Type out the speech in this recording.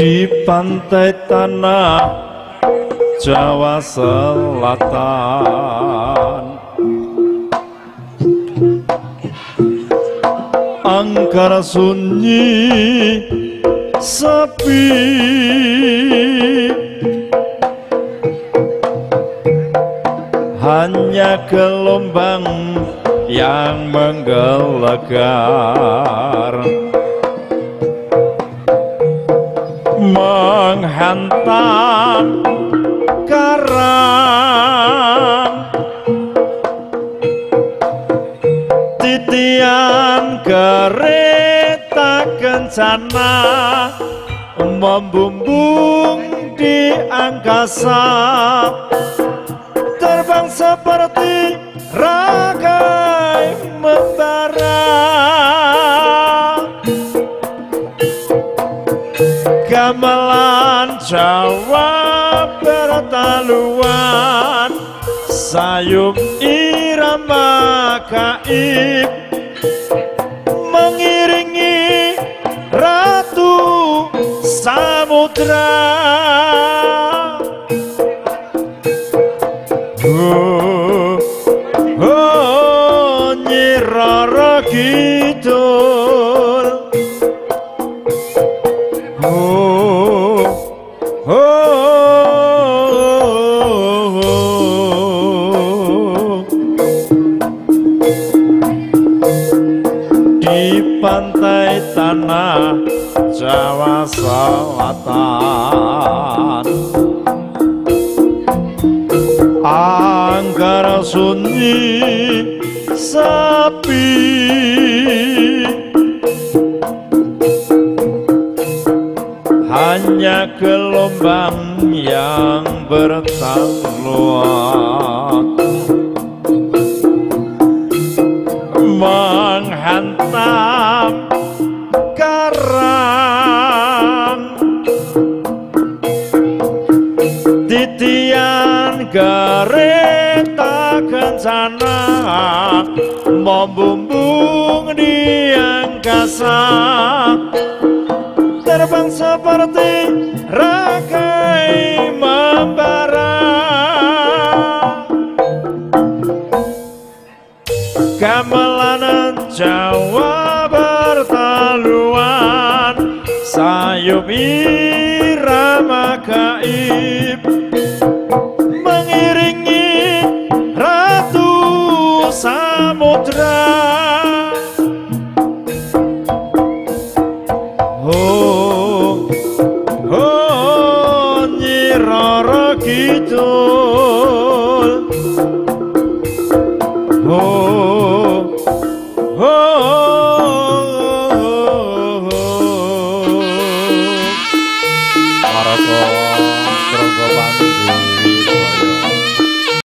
di pantai tanah Jawa Selatan, angkara sunyi sepi, hanya gelombang yang menggelegar menghantam karang, titian kereta kencana membumbung di angkasa, terbang seperti ragai membara, gamelan Jawa bertaluan, sayup irama gaib mengiringi ratu samudra. Oh, oh, Nyi Roro Kidul. Oh, oh, oh, di pantai tanah Jawa Selatan, angkara sunyi sepi, hanya gelombang yang bertaluan menghantam karang, titian kereta kencana membumbung di angkasa, terbang seperti ragai membara, gamelan Jawa bertaluan, sayup irama gaib mengiringi ratu samudra. Oh, oh, Nyi Roro Kidul. Oh, oh, Maroko Tronggopan.